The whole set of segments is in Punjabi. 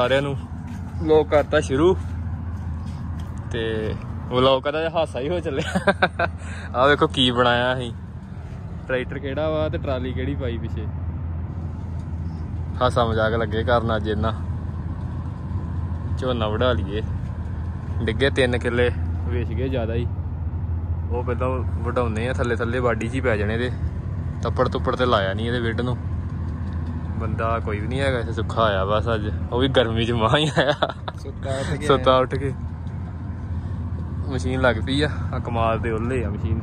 सारिਆਂ ਨੂੰ ਲੋਕ ਕਰਤਾ ਸ਼ੁਰੂ ਤੇ ਵਲੌਗ ਦਾ ਹਾਸਾ ਹੀ ਹੋ ਚੱਲਿਆ। ਆਹ ਵੇਖੋ ਕੀ ਬਣਾਇਆ ਅਸੀਂ, ਟਰੈਕਟਰ ਕਿਹੜਾ ਵਾ ਤੇ ਟਰਾਲੀ ਕਿਹੜੀ ਪਾਈ ਪਿੱਛੇ। ਹਾਸਾ ਮਜ਼ਾਕ ਲੱਗੇ ਕਰਨ ਅੱਜ ਇਹਨਾਂ। ਝੋਨਾ ਵਢਾ ਲਈਏ, ਡਿੱਗੇ 3 ਕਿੱਲੇ ਵੇਚ ਗਏ ਜ਼ਿਆਦਾ ਹੀ। ਉਹ ਪਹਿਲਾਂ ਵਢਾਉਂਦੇ ਆ ਥੱਲੇ ਥੱਲੇ ਵਾਢੀ 'ਚ ਹੀ ਪੈ ਜਾਣੇ। ਇਹਦੇ ਤੱਪੜ ਤੁੱਪੜ ਤੇ ਲਾਇਆ ਨਹੀਂ ਇਹਦੇ ਵਿੱਢ ਨੂੰ। ਬੰਦਾ ਕੋਈ ਵੀ ਨਹੀਂ ਹੈਗਾ ਇੱਥੇ, ਸੁੱਖਾ ਆਇਆ ਬਸ ਅੱਜ। ਉਹ ਵੀ ਗਰਮੀ 'ਚ ਮਸਾਂ ਹੀ ਆਇਆ, ਸੁੱਤਾ ਉੱਠ ਕੇ। ਮਸ਼ੀਨ ਲੱਗ ਪਈ ਆ ਕਮਾਲ ਦੇ ਉਹਲੇ ਆ ਮਸ਼ੀਨ।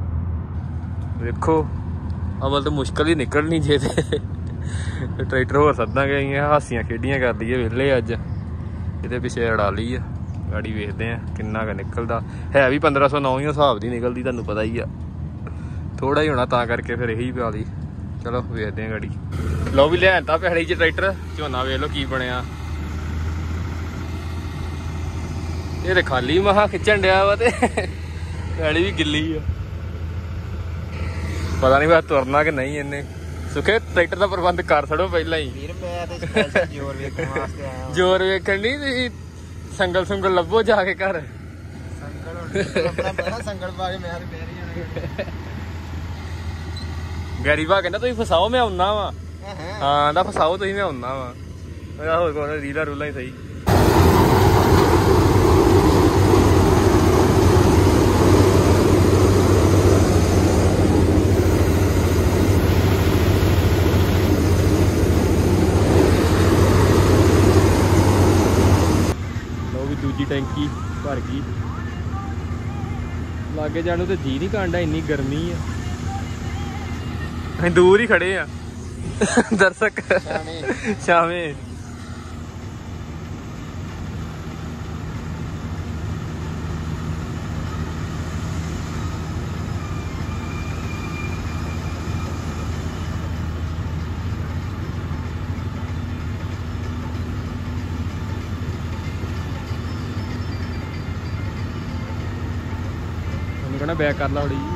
ਵੇਖੋ ਅਵਲ ਤਾਂ ਮੁਸ਼ਕਿਲ ਹੀ ਨਿਕਲਣੀ ਜੇ ਤੇ ਟਰੈਕਟਰ ਹੋਰ ਸੱਦਾਂਗੇ। ਆਈਆਂ ਹਾਸੀਆਂ ਖੇਡੀਆਂ ਕਰ ਲਈਏ ਵਿਹਲੇ ਅੱਜ। ਇਹਦੇ ਪਿੱਛੇ ਅੜਾ ਲਈ ਆ ਗਾੜੀ, ਵੇਖਦੇ ਆ ਕਿੰਨਾ ਕੁ ਨਿਕਲਦਾ। ਹੈ ਵੀ 1509 ਹੀ ਹਿਸਾਬ ਦੀ ਨਿਕਲਦੀ, ਤੁਹਾਨੂੰ ਪਤਾ ਹੀ ਆ। ਥੋੜਾ ਹੀ ਹੋਣਾ ਤਾਂ ਕਰਕੇ ਫਿਰ ਇਹੀ ਪਾ ਲਈ। ਚਲੋ ਵੇਖਦੇ ਆ ਗਾੜੀ। ਲਓ ਵੀ ਲਿਆਣ ਤਾਂ ਪੈਲੀ 'ਚ ਟਰੈਕਟਰ। ਝੋਨਾ ਵੇਖ ਲਓ ਕੀ ਬਣਿਆ। ਇਹ ਤੇ ਖਾਲੀ ਮਹਾ ਖਿੱਚਣ ਡਿਆ ਵਾ ਤੇ ਪੈਲੀ ਵੀ ਗਿੱਲੀ ਆ। ਪਤਾ ਨਹੀਂ ਬਸ ਤੁਰਨਾ ਕਿ ਨਹੀਂ ਇਹਨੇ। ਸੁਖੇ ਟਰੈਕਟਰ ਦਾ ਪ੍ਰਬੰਧ ਕਰ ਛੱਡੋ ਪਹਿਲਾਂ ਹੀ। ਜ਼ੋਰ ਵੇਖਣ ਨਹੀਂ ਤੁਸੀਂ, ਸੰਗਲ ਸੁੰਗਲ ਲੱਭੋ ਜਾ ਕੇ ਘਰ। ਗਰੀਬਾ ਕਹਿੰਦਾ ਤੁਸੀਂ ਫਸਾਓ ਮੈਂ ਆਉਣਾ ਵਾ। ਹਾਂ ਦਾ ਫਸਾਓ ਤੁਸੀਂ, ਮੈਂ ਆਉਣਾ ਵਾ। ਹੋਰ ਕੋਲ ਰੀਲਾ ਰੂਲਾ ਹੀ ਸਹੀ। ਦੂਜੀ ਟੈਂਕੀ ਭਰ ਗਈ। ਲਾਗੇ ਜਾਣ ਨੂੰ ਤੇ ਜੀ ਨਹੀਂ ਕਾਂਡਾ, ਇੰਨੀ ਗਰਮੀ ਆ। ਅਸੀਂ ਦੂਰ ਹੀ ਖੜੇ ਆ ਦਰਸ਼ਕ ਛਾਵੇਂ। कहना बैक कर ला थोड़ी जी।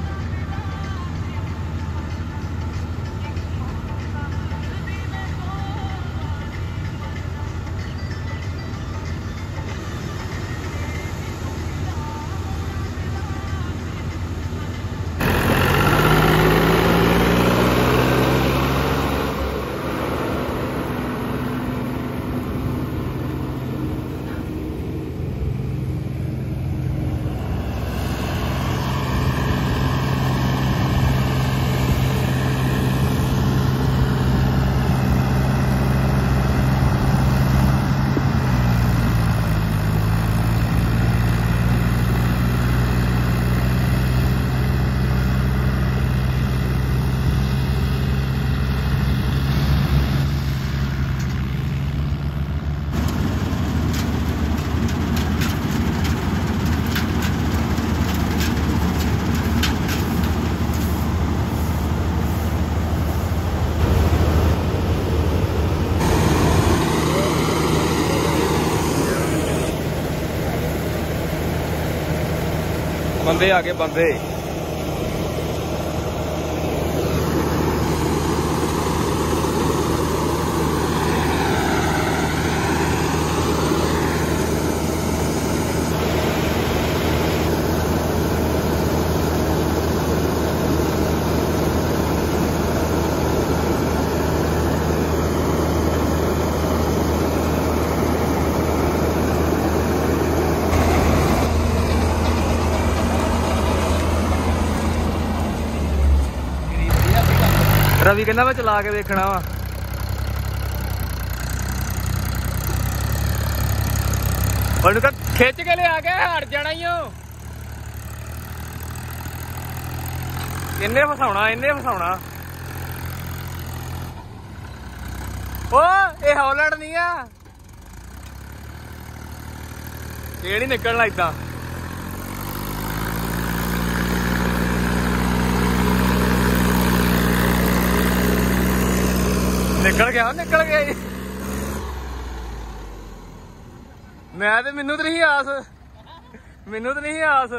बंदे आगे बंदे। रवि कहना मैं चला के देखना वा। खिंच के ले आ गया, हट जाना ही हो। इन्ने फसाउना, इन्ने फसाउना। ओ ये हॉलैंड नहीं है, ये नहीं निकलना इदा। निकल गया, निकल गया। मैं तो मैनू तो नहीं आस, मैनू तो नहीं आस।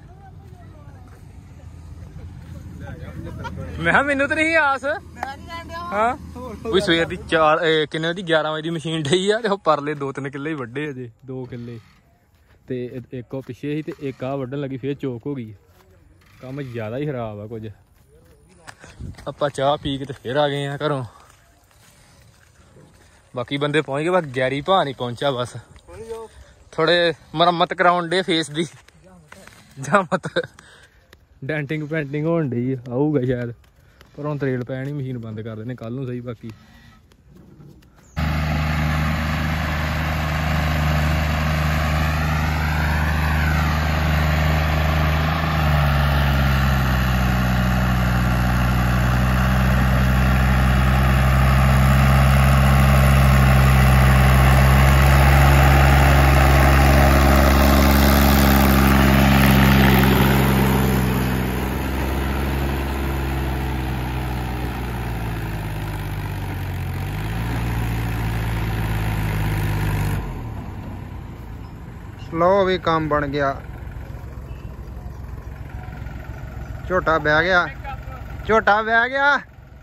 मैं मैनू तो नहीं आस। ਹਾਂ ਕੋਈ ਸਵੇਰ ਦੀ 4 ਕਿੰਨੇ ਦੀ 11 ਵਜੇ ਦੀ ਮਸ਼ੀਨ ਢਈ ਆ ਤੇ ਉਹ ਪਰਲੇ 2-3 ਕਿੱਲੇ ਹੀ ਵੱਡੇ ਅਜੇ 2 ਕਿੱਲੇ ਤੇ ਇੱਕ ਉਹ ਪਿੱਛੇ ਸੀ ਤੇ ਇੱਕ ਆ ਵੱਢਣ ਲੱਗੀ ਫੇਰ ਚੋਕ ਹੋ ਗਈ। ਕੰਮ ਜ਼ਿਆਦਾ ਹੀ ਖਰਾਬ ਆ ਕੁਝ। ਆਪਾਂ ਚਾਹ ਪੀ ਕੇ ਤੇ ਫੇਰ ਆ ਗਏ ਆ ਘਰੋਂ। ਬਾਕੀ ਬੰਦੇ ਪਹੁੰਚ ਗਏ ਬਸ ਗੈਰੀ ਭਾ ਨਹੀਂ ਪਹੁੰਚਾ। ਬਸ ਥੋੜੇ ਮੁਰੰਮਤ ਕਰਾਉਣ ਡੇ ਫੇਸ ਦੀ ਜਾਂ ਮਤਲਬ ਡੈਂਟਿੰਗ ਪੈਂਟਿੰਗ ਹੋਣ ਡਈ ਆਊਗਾ ਸ਼ਾਇਦ ਪਰ ਹੁਣ ਤਰੇਲ ਪੈਣੀ ਮਸ਼ੀਨ ਬੰਦ ਕਰ ਦੇਣੇ ਕੱਲ ਨੂੰ ਸਹੀ। ਬਾਕੀ ਲਓ ਵੀ ਕੰਮ ਬਣ ਗਿਆ। ਝੋਟਾ ਬਹਿ ਗਿਆ, ਝੋਟਾ ਬਹਿ ਗਿਆ।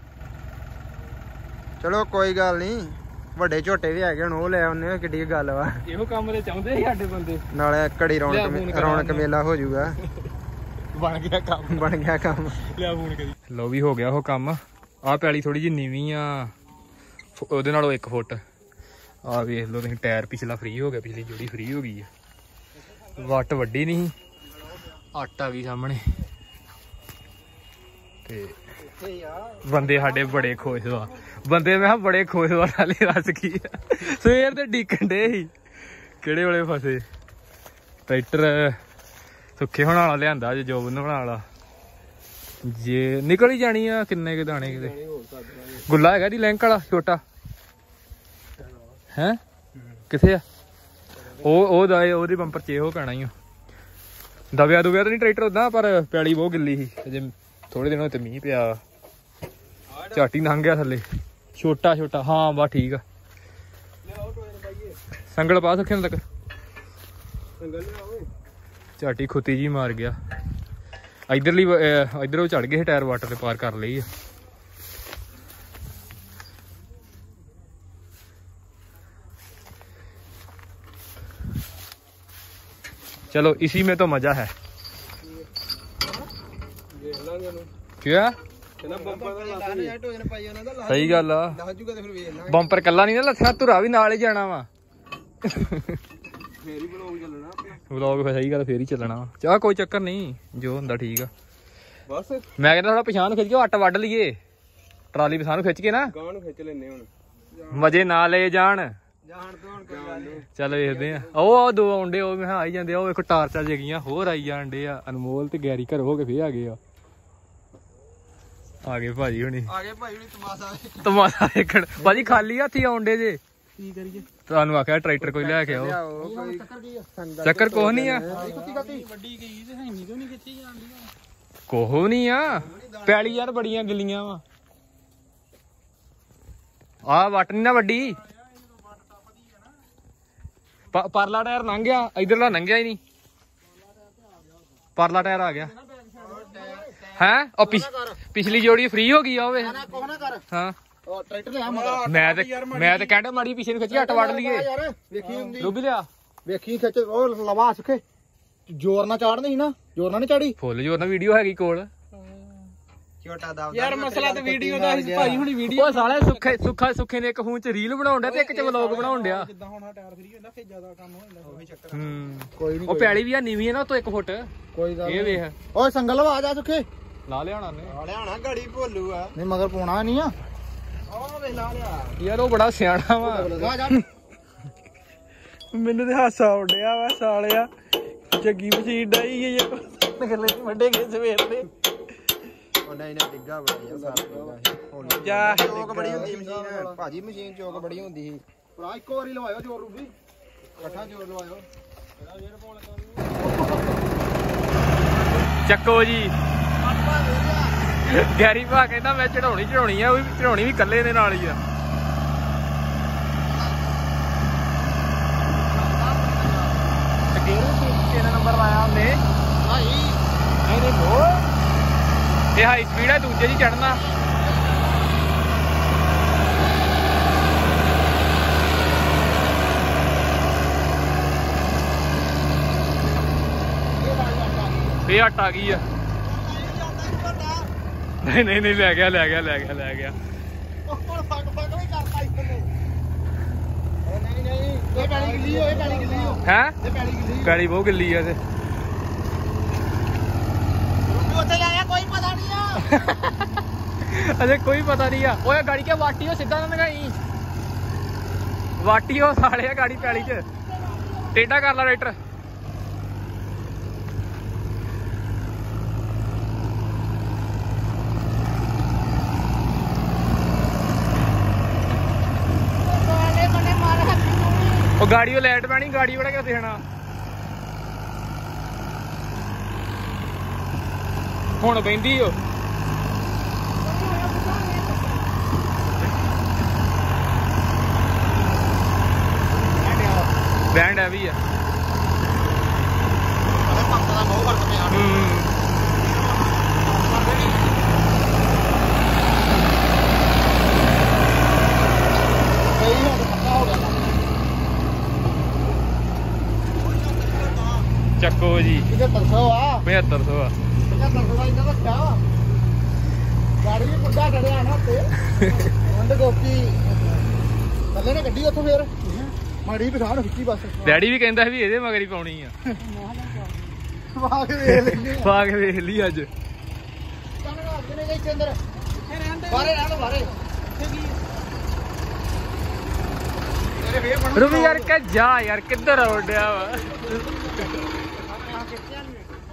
ਚਲੋ ਕੋਈ ਗੱਲ ਨਹੀਂ, ਵੱਡੇ ਝੋਟੇ ਵੀ ਹੈਗੇ ਹੁਣ ਉਹ ਲੈ ਆਉਨੇ। ਕਿੱਡੀ ਗੱਲ ਵਾ, ਇਹੋ ਕੰਮ ਤੇ ਚਾਹੁੰਦੇ ਸੀ ਸਾਡੇ ਬੰਦੇ। ਨਾਲੇ ਘੜੀ ਰੌਣਕ ਮੇਲਾ ਹੋ ਜਾਊਗਾ। ਬਣ ਗਿਆ ਕੰਮ, ਬਣ ਗਿਆ ਕੰਮ। ਲਿਆ ਫੋਨ ਕਰੀ। ਲਓ ਵੀ ਹੋ ਗਿਆ ਉਹ ਕੰਮ। ਆਹ ਪੈਲੀ ਥੋੜੀ ਜਿਹੀ ਨੀਵੀਂ ਆ ਉਹਦੇ ਨਾਲੋਂ 1 ਫੁੱਟ। ਆਹ ਵੇਖ ਲਓ ਤੁਸੀਂ ਟਾਇਰ ਪਿਛਲਾ ਫ੍ਰੀ ਹੋ ਗਿਆ, ਪਿਛਲੀ ਜੋੜੀ ਫ੍ਰੀ ਹੋ ਗਈ ਆ। ਵੱਟ ਵੱਡੀ ਨਹੀਂ, ਆਟਾ ਵੀ ਸਾਹਮਣੇ। ਤੇ ਬੰਦੇ ਸਾਡੇ ਬੜੇ ਖੁਸ਼ ਵਾ। ਬੰਦੇ ਮੈਂ ਕਿਹਾ ਬੜੇ ਖੁਸ਼ ਵਾ। ਨਾਲੇ ਰਸ ਕੀ ਆ ਸਵੇਰ ਦੇ ਡੀਕਣ ਡੇ ਸੀ ਕਿਹੜੇ ਵੇਲੇ ਫਸੇ। ਟਰੈਕਟਰ ਸੁੱਖੇ ਹੋਣ ਵਾਲਾ ਲਿਆਂਦਾ ਜੇ ਜੋਬਨ ਹੋਣ ਵਾਲਾ ਜੇ ਨਿਕਲ ਹੀ ਜਾਣੀ ਆ। ਕਿੰਨੇ ਕੁ ਦਾਣੇ ਕਿਤੇ ਗੁੱਲਾ ਹੈਗਾ ਦੀ ਲਿੰਕ ਵਾਲਾ ਛੋਟਾ ਹੈ ਕਿੱਥੇ ਆ? ਉਹਦੇ ਬੰਪਰ ਚ ਇਹੋ ਪੈਣਾ ਹੀ ਦਬਿਆ ਦੁਬਿਆ ਤਾਂ ਨਹੀਂ ਟਰੈਕਟਰ ਉਦਾਂ ਪਰ ਪੈਲੀ ਬਹੁਤ ਗਿੱਲੀ ਸੀ ਅਜੇ ਥੋੜੇ ਦਿਨ ਹੋਏ ਤੇ ਮੀਂਹ ਪਿਆ ਝੱਟ ਹੀ ਲੰਘ ਗਿਆ ਥੱਲੇ। ਛੋਟਾ ਹਾਂ ਬਸ ਠੀਕ ਆ। ਸੰਗਲ ਪਾ ਸਕੇ ਤੱਕ ਝੱਟ ਹੀ ਖੁੱਤੀ ਜੀ ਮਾਰ ਗਿਆ। ਇੱਧਰੋਂ ਚੜ ਗਏ ਟਾਇਰ ਵਾਟਰ ਤੇ ਪਾਰ ਕਰ ਲਈ ਆ। चलो इसी में तो मजा है। क्या सही गल आ बंपर कला नहीं ना लथना धुरा भी नाल ही जाना वा। व्लॉग सही गल फिर ही चलना वा। चाह कोई चक्कर नहीं जो हुंदा ठीक आ। बस मैं कहना थोड़ा पिछां खिच के आटा वड्ड लईए ट्राली पिछां खिच के ना खिच लेने हुण मजे ना ले जान। ਚੱਲ ਵੇਖਦੇ ਆ। ਉਹ 2 ਆਉਂਦੇ ਉਹ ਮੈਂ ਆਈ ਜਾਂਦੇ ਆ। ਉਹ ਵੇਖੋ ਟਾਰਚਾਂ ਜਗੀਆਂ ਹੋਰ ਆਈ ਜਾਂਦੇ ਆ। ਅਨਮੋਲ ਤੇ ਗੈਰੀ ਘਰ ਹੋ ਕੇ ਫੇਰ ਆ ਗਏ ਭਾਜੀ ਹੁਣੀ ਤਮਾਸ਼ਾ ਦੇਖਣ। ਭਾਜੀ ਖਾਲੀ ਹੱਥੀ ਆਉਂਦੇ ਜੇ ਕੀ ਕਰੀਏ? ਤੁਹਾਨੂੰ ਆਖਿਆ ਟਰੈਕਟਰ ਕੋਈ ਲੈ ਕੇ ਆਓ। ਚੱਕਰ ਕੋਹ ਨਹੀਂ ਆ ਕੋਹ ਨਹੀਂ ਆ। ਪੈਲੀ ਯਾਰ ਬੜੀਆਂ ਗਿੱਲੀਆਂ ਵਾ। ਆਹ ਵੱਟ ਨੀ ਨਾ ਵੱਡੀ। ਪਰਲਾ ਟਾਇਰ ਲੰਘ ਗਿਆ ਇਧਰਲਾ ਲੰਘਿਆ ਹੀ ਨਹੀਂ। ਪਰਲਾ ਟਾਇਰ ਆ ਗਿਆ ਹੈ। ਉਹ ਪਿਛਲੀ ਜੋੜੀ ਫ੍ਰੀ ਹੋ ਗਈ ਆ। ਉਹ ਹਾਂ ਮੈਂ ਤੇ ਕਹਿੰਦਾ ਮਾੜੀ ਪਿੱਛੇ ਨੂੰ ਖਿੱਚ ਕੇ ਅੱਟ ਵੜ ਲਈਏ। ਰੁਬੀ ਲਿਆ ਵੇਖੀ ਖਿੱਚ ਉਹ ਲਵਾ ਸੁੱਖੇ ਜ਼ੋਰ ਨਾਲ ਚਾੜਨੀ ਸੀ ਨਾ। ਜ਼ੋਰ ਨਾਲ ਨੀ ਚਾੜੀ ਫੁੱਲ ਜ਼ੋਰ ਨਾਲ ਵੀਡੀਓ ਹੈਗੀ ਕੋਲ। ਯਾਰ ਮਸਲਾ ਤੇ ਵੀਡੀਓ ਦਾ ਭਾਈ ਹੁਣੀ ਵੀਡੀਓ ਉਹ ਸਾਲੇ ਸੁੱਖੇ ਨੇ ਇੱਕ ਫੋਨ ਚ ਰੀਲ ਬਣਾਉਣ ਡਿਆ ਤੇ ਇੱਕ ਚ ਵਲੌਗ ਬਣਾਉਣ ਡਿਆ। ਜਿੱਦਾਂ ਹੁਣ ਟਾਇਰ ਫ੍ਰੀ ਹੁੰਦਾ ਫੇਰ ਜ਼ਿਆਦਾ ਕੰਮ ਹੋ ਜਾਂਦਾ। ਉਹੀ ਚੱਕਰ ਕੋਈ ਨਹੀਂ। ਉਹ ਪੈਲੀ ਵੀ ਆ ਨੀਵੀਂ ਹੈ ਨਾ ਤੋਂ 1 ਫੁੱਟ। ਕੋਈ ਗੱਲ ਇਹ ਵੇਖ ਓਏ ਸੰਗਲ ਲਵਾ ਆ ਜਾ ਸੁੱਖੇ। ਲਾ ਲਿਆਣਾ ਨੇ ਲਿਆਣਾ ਗਾੜੀ ਭੋਲੂ ਆ ਨਹੀਂ ਮਗਰ ਪਾਉਣਾ ਨਹੀਂ ਆ। ਉਹ ਵੇ ਲਾ ਲਿਆ ਯਾਰ ਉਹ ਬੜਾ ਸਿਆਣਾ ਵਾ। ਮੈਨੂੰ ਤੇ ਹਾਸਾ ਆਉਂਦਿਆ ਵਾ ਸਾਲਿਆ। ਜੱਗੀ ਮਸ਼ੀਨ ਡਾਈ ਗਈ ਵੱਡੇ ਗਏ ਸਵੇਰ ਦੇ। ਨਹੀਂ ਡਿੱਗਾ ਬੜੀ ਜਾ ਚੋਕ ਬੜੀ ਹੁੰਦੀ ਮਸ਼ੀਨ ਭਾਜੀ। ਮਸ਼ੀਨ ਚੋਕ ਬੜੀ ਹੁੰਦੀ ਸੀ। ਭਰਾ ਇੱਕੋ ਵਾਰੀ ਲਵਾਇਓ ਜ਼ੋਰ ਰੂਬੀ ਇਕੱਠਾ ਜ਼ੋਰ ਲਵਾਇਓ। ਚੱਕੋ ਜੀ ਗੈਰੀ ਭਾ ਕਹਿੰਦਾ ਮੈਂ ਚੜਾਉਣੀ ਆ। ਉਹ ਚੜਾਉਣੀ ਵੀ ਇਕੱਲੇ ਦੇ ਨਾਲ ਹੀ ਆ। ਕਿਹੜਾ ਨੰਬਰ ਲਾਇਆ ਉਹਨੇ? ਇਹ ਹਾਈ ਸਪੀਡ ਹੈ ਦੂਜੇ ਦੀ ਚੜਨਾ। ਇਹ ਹੱਟ ਆ ਗਈ ਆ ਨਹੀਂ ਨਹੀਂ ਨਹੀਂ ਲੈ ਗਿਆ ਲੈ ਗਿਆ ਲੈ ਗਿਆ ਲੈ ਗਿਆ ਹੈ ਪੈਲੀ ਬਹੁਤ ਗਿੱਲੀ ਆ ਤੇ अरे कोई पता नहीं है ओए गाड़ी क्या वाटी हो सीधा ना लगाई वाटी हो साले गाड़ी पैली च टेढ़ा कर ला राइटर ओ गाड़ी वो लाइट पैनी गाड़ी बड़ा क्या देखना हुण बहिंदी हो बैंड है भी है चक्को जी 7500 आ 7500 आ 7500 ਦਾ ਇਹਨਾਂ ਦਾ ਕਿਆ ਵਾ ਗਾੜੀ ਵੀ ਪੁੱਡਾ ਖੜਿਆ ਨਾ ਤੇ ਵੰਡ ਗੋਪੀ ਥੱਲੇ ਨੇ ਗੱਡੀ ਉੱਥੋਂ ਫੇਰ ਮਾੜੀ ਪਛਾਣ ਖਿੱਚੀ ਬਸ ਡੈਡੀ ਵੀ ਕਹਿੰਦਾ ਵੀ ਇਹਦੇ ਮਗਰ ਹੀ ਪਾਉਣੀ ਆ ਪਾ ਕੇ ਵੇਖ ਲੈਂਦੇ ਪਾ ਕੇ ਵੇਖ ਲਈ ਅੱਜ ਬਾਰੇ ਰਹਿ ਲੋ ਬਾਰੇ ਰੁਬੀ ਯਾਰ ਕਿ ਜਾ ਯਾਰ ਕਿੱਧਰ ਆਉਂਦਿਆ ਵਾ